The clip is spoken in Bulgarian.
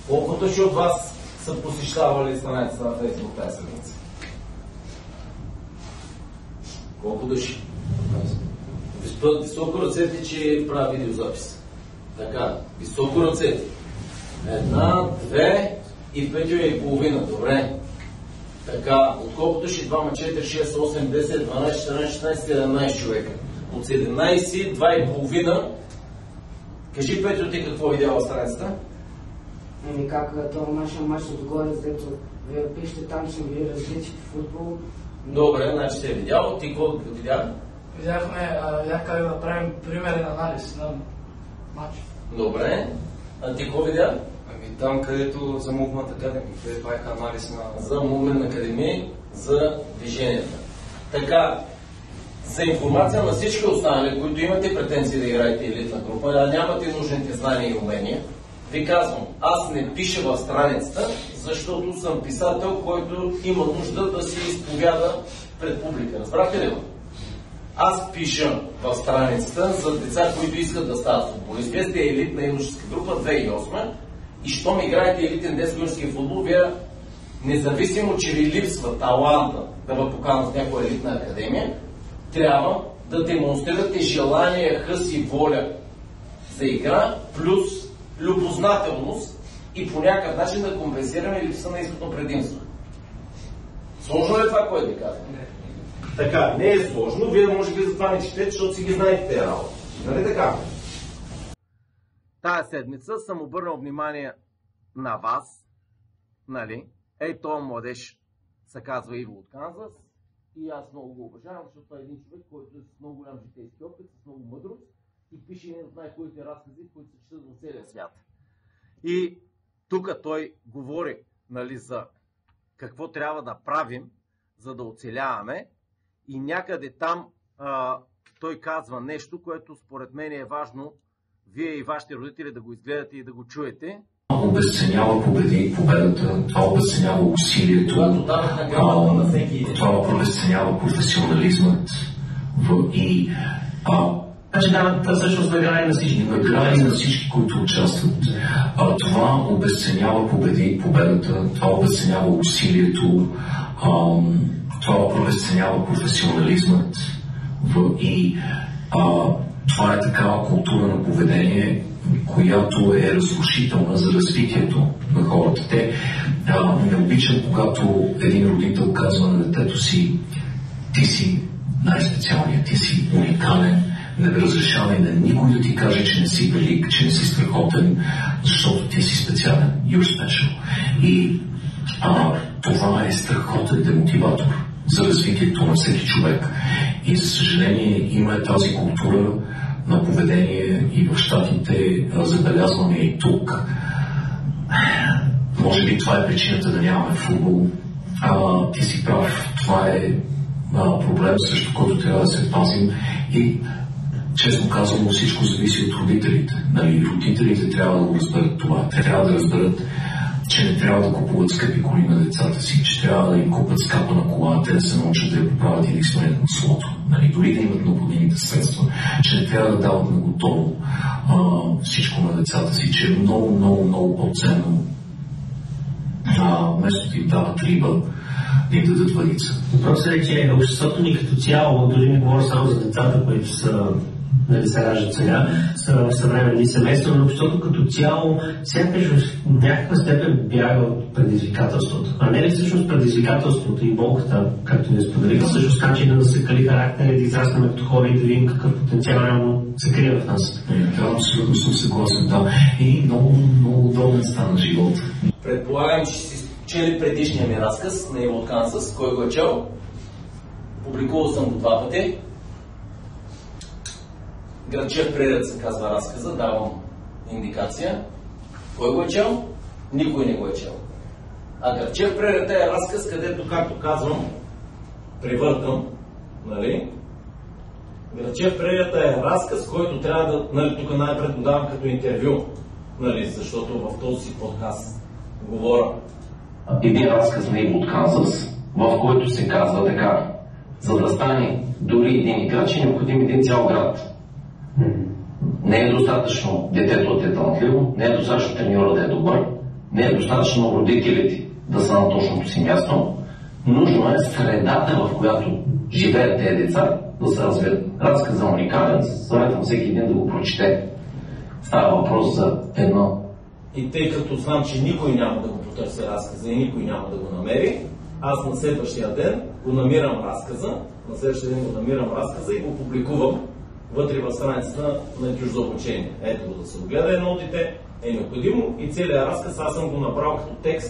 Колко души от вас са посещавали страницата на Фейсбук тази седмица? Колко души? Високо ръцете, че прави видеозапис. Така, високо ръцете. 1, 2 и 5,5. Добре. Така, от колко души? 2, 4, 6, 8, 10, 12, 14, 16, 17 човека. От 17, 2,5. Кажи, Петро, ти какво видя в страницата? Как това нашия мач отгоре, където вие пишете там, че били различни в футбол. Добре, значи те е видял. Ти какво видя? Видях как да правим примерен анализ на матч. Добре. А ти какво видя? Там, където за Movement Academy, където правиха анализ на... За Movement Academy, за движенията. Така, за информация на всички останали, които имате претенции да играете елитна група, а нямате нужните знания и умения, ви казвам, аз не пиша в страницата, защото съм писател, който има нужда да се изповяда пред публика. Разбрахте ли? Аз пиша в страницата за деца, които искат да стават футболисти. Вие сте елитна юношеска група 2008 и щом играете елитен детски футбол, вие независимо, че ви липсва таланта да ви поканат в някоя елитна академия, трябва да демонстрирате желание, хъс и воля за игра, плюс любознателност и по някакъв начин да компенсираме липса на изпитно предимство. Сложно ли е това, което ви казвам? Така, не е сложно, вие може би затова не четете, защото си ги знаете тези работи. Нали така? Тая седмица съм обърнал внимание на вас, нали? Ей, този младеж се казва Иво от Канзас и аз много го уважавам, защото той е един човек, който е с много голям житейски опит, с много мъдрост и пише един от най-хубавите разкази, които се четат в целия свят. И тук той говори, нали, за какво трябва да правим, за да оцеляваме. И някъде там той казва нещо, което според мен е важно вие и вашите родители да го изгледате и да го чуете. Обесценява победата, това обесценява усилието, това обесценява професионализмът и значи да, всъщност награди на всички. Награди на всички, които участват. Това обесценява победата, това обесценява усилието, това обесценява професионализмът и това е такава култура на поведение, която е разрушителна за развитието на хората. Те не обичат, когато един родител казва на детето си: ти си най-специалният, ти си уникален, не разрешавай на никой да ти каже, че не си велик, че не си страхотен, защото ти си специален. You're special. И това е страхотен демотиватор за развитието на всеки човек. И за съжаление има тази култура на поведение и в щатите, забелязваме и тук. Може би това е причината да нямаме футбол. Ти си прав, това е проблем, срещу който трябва да се пазим и честно казвам, всичко зависи от родителите. Нали, родителите трябва да го разберат това. Те трябва да разберат, че не трябва да купуват скъпи коли на децата си, че трябва да им купат скапа на кола, те да се научат да я поправят или изпълнят на слото. Нали, дори да имат необходимите средства, че не трябва да дават на готово всичко на децата си, че е много, много, много по-ценно вместо да им дават риба, да им дадат въдица. Въпросът е, че обществото ни като цяло, дори не говоря само за децата, които са, нали, се раждат сега, са в съвременни семейства, но обществото като цяло сякаш в някаква степен бяга от предизвикателството. А не ли всъщност предизвикателството и болката, както ни споделиха, всъщност начина да се кали характер, да израснем като хора и да видим какъв потенциал реално се крие в нас. Да, абсолютно съм съгласен, да. И много, много удобен стана живот. Предполагам, че си чели предишния ми разказ на Иво от Канзас. Кой го е чел? Публикувал съм го 2 пъти. Градчев преред се казва разказа, давам индикация. Кой го е чел? Никой не го е чел. А Градчев преред е разказ, където, както казвам, превъртам, нали? Градчев преред е разказ, който трябва да, нали, тук най-пред го давам като интервю, нали, защото в този си подкаст говоря. Един разказ на Иво от Канзас, в който се казва така: за да стане дори един играч е необходим един цял град. Не е достатъчно детето да е талантливо, не е достатъчно треньора да е добър, Не е достатъчно родителите да са на точното си място. Нужно е средата, в която живеят тези деца, да се развият. Разказът е уникален, съветвам всеки един да го прочете. Става въпрос за едно. И тъй като знам, че никой няма да го потърси разказа и никой няма да го намери, аз на следващия ден го намирам разказа, и го публикувам вътре в страницата на Чуждо обучение. Ето го да се огледа едно дете, е необходимо и целият разказ аз съм го направил като текст